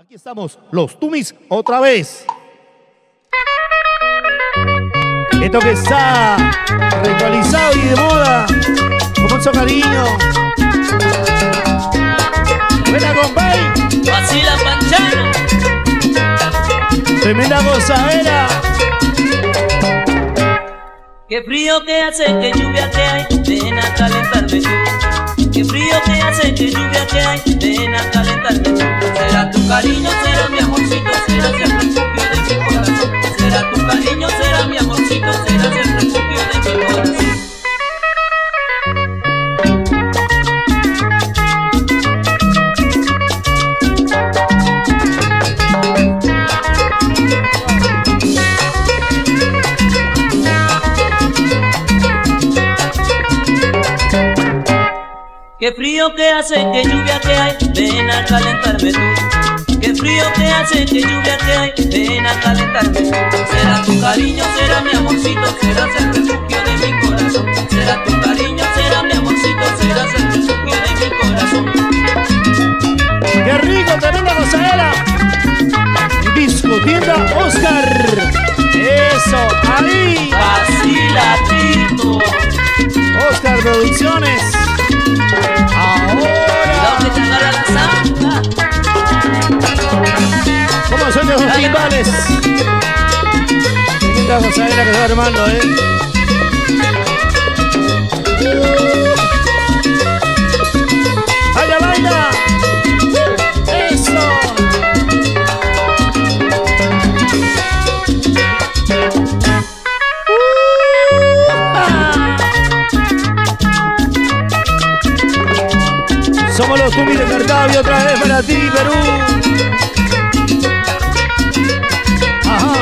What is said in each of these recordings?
Aquí estamos, los Tumis, otra vez. Esto que está ritualizado y de moda, con mucho cariño. Buena, compay. Vacila Panchano. Tremenda gozadera. Qué frío que hace, qué lluvia que hay, ven a calentarme tú. Qué frío que hace, qué lluvia que hay, ven a calentarme tú. Será tu cariño, será mi amorcito, será el refugio de mi corazón. Será tu cariño, será mi amorcito, será el refugio de mi corazón. Qué frío que hace, qué lluvia que hay, ven a calentarme tú. Qué frío que hace, qué lluvia que hay, ven a calentarme tú. Será tu cariño, será mi amorcito, serás el refugio de mi corazón. Será tu cariño, será mi amorcito, serás el refugio de mi corazón. ¡Qué rico, tremenda gozadera! Discotienda Oscar. Eso, ahí. Vacila, Tito. Oscar Producciones. Cuidado que te agarra la santa. ¿Cómo son esos timbales? Tremenda gozadera que se va armando, ¡Baila, baila! ¡Eso! Somos los Tumis de Cartavio, otra vez para ti, Perú. Ajá.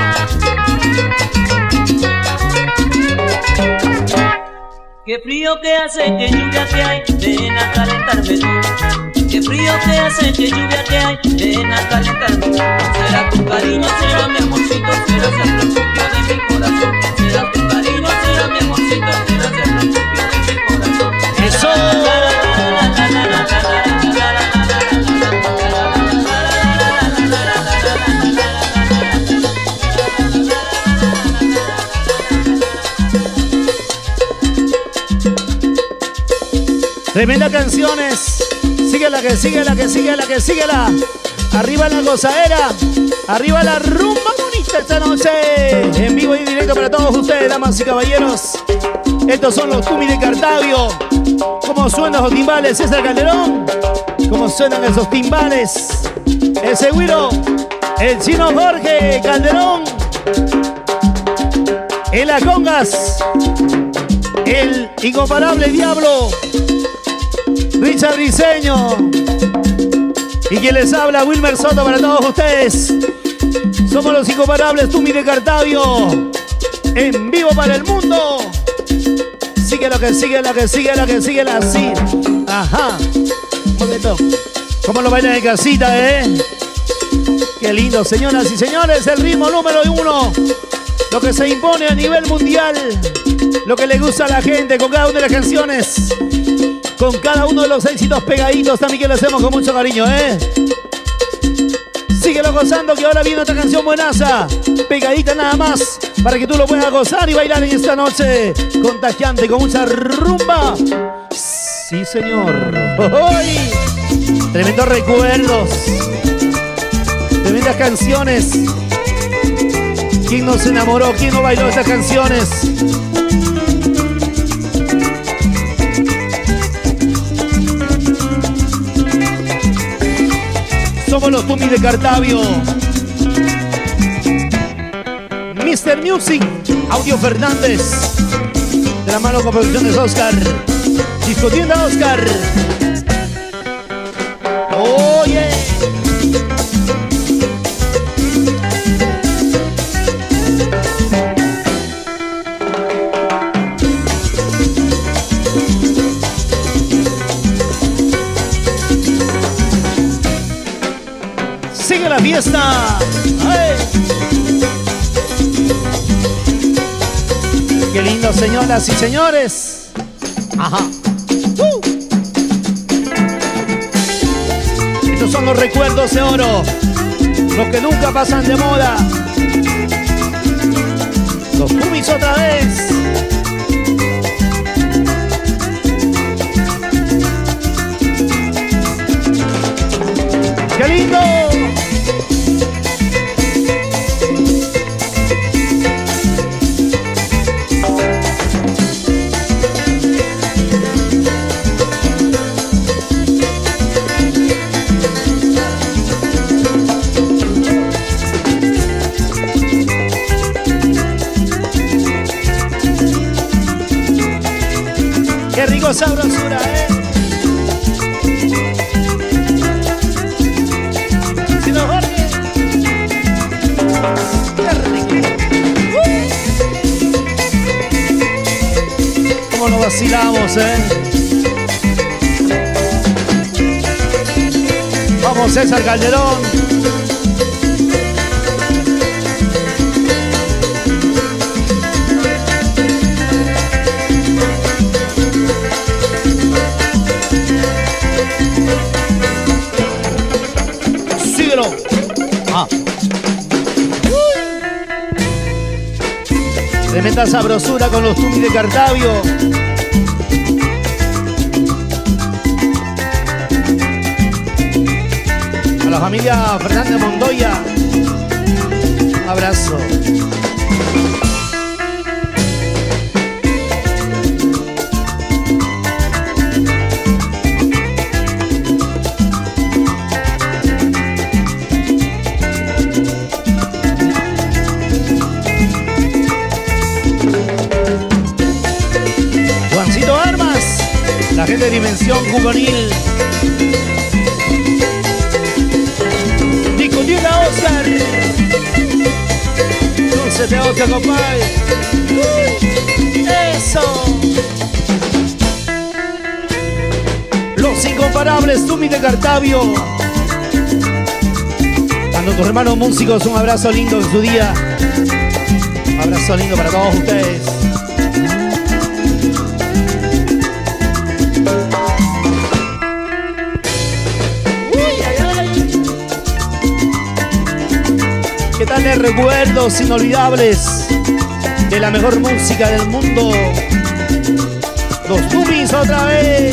Qué frío que hace, qué lluvia que hay, ven a calentarme tú. Qué frío que hace, qué lluvia que hay, ven a calentarme tú. Será tu cariño, será mi amorcito, serás el refugio de mi corazón. Será tu cariño, será mi amorcito, serás el refugio de mi corazón. ¡Eso! Tremenda canciones. Síguela, que síguela, que síguela, que síguela. Arriba la gozadera. Arriba la rumba bonita esta noche. En vivo y directo para todos ustedes, damas y caballeros. Estos son los Tumis de Cartavio. ¿Cómo suenan esos timbales, César Calderón? ¿Cómo suenan esos timbales? Ese güiro, el chino Jorge Calderón. En las congas, el incomparable Diablo, Richard Briseño. Y quien les habla, Wilmer Soto, para todos ustedes. Somos los incomparables Tumis de Cartavio. En vivo para el mundo. Síguelo, que síguela, que síguela, que síguela así. Ajá. Un momento. ¿Cómo lo bailan en casita, Qué lindo, señoras y señores. El ritmo número 1. Lo que se impone a nivel mundial. Lo que le gusta a la gente con cada una de las canciones. Con cada uno de los éxitos pegaditos. También que lo hacemos con mucho cariño, Síguelo gozando, que ahora viene otra canción buenaza. Pegadita nada más. Para que tú lo puedas gozar y bailar en esta noche contagiante con mucha rumba. Sí, señor. ¡Ay! Tremendos recuerdos. Tremendas canciones. ¿Quién no se enamoró? ¿Quién no bailó esas canciones? Somos los Tumis de Cartavio. Mr. Music, Audio Fernández. De la mano con producciones Oscar. Discotienda Oscar. Oye. Sigue la fiesta. ¡Ay! Qué lindo, señoras y señores. Ajá. Estos son los recuerdos de oro. Los que nunca pasan de moda. Los Tumis otra vez. ¡Qué lindo! ¡Qué rico sabrosura, Si nos Jorge. ¡Qué rico! ¿Cómo nos vacilamos, Vamos, César Calderón. Tremenda sabrosura con los Tumis de Cartavio. A la familia Fernández Montoya, abrazo. La gente de Dimensión Juvenil. Discutiendo Oscar. Dulce de Oscar, compadre. Eso. Los incomparables Tumis de Cartavio. A nuestros hermanos músicos, un abrazo lindo en su día. Un abrazo lindo para todos ustedes. ¿Qué tal de recuerdos inolvidables de la mejor música del mundo? Los Tumis otra vez.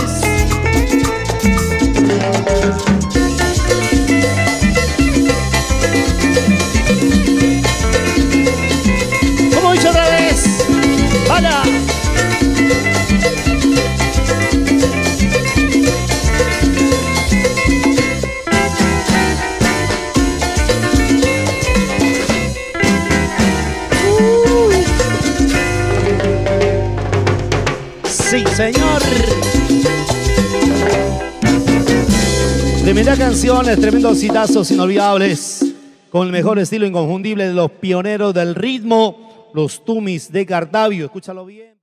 ¿Cómo dicho otra vez? ¡Hala! Sí, señor. Tremenda canciones, tremendos hitazos inolvidables, con el mejor estilo inconfundible de los pioneros del ritmo, los Tumis de Cartavio. Escúchalo bien.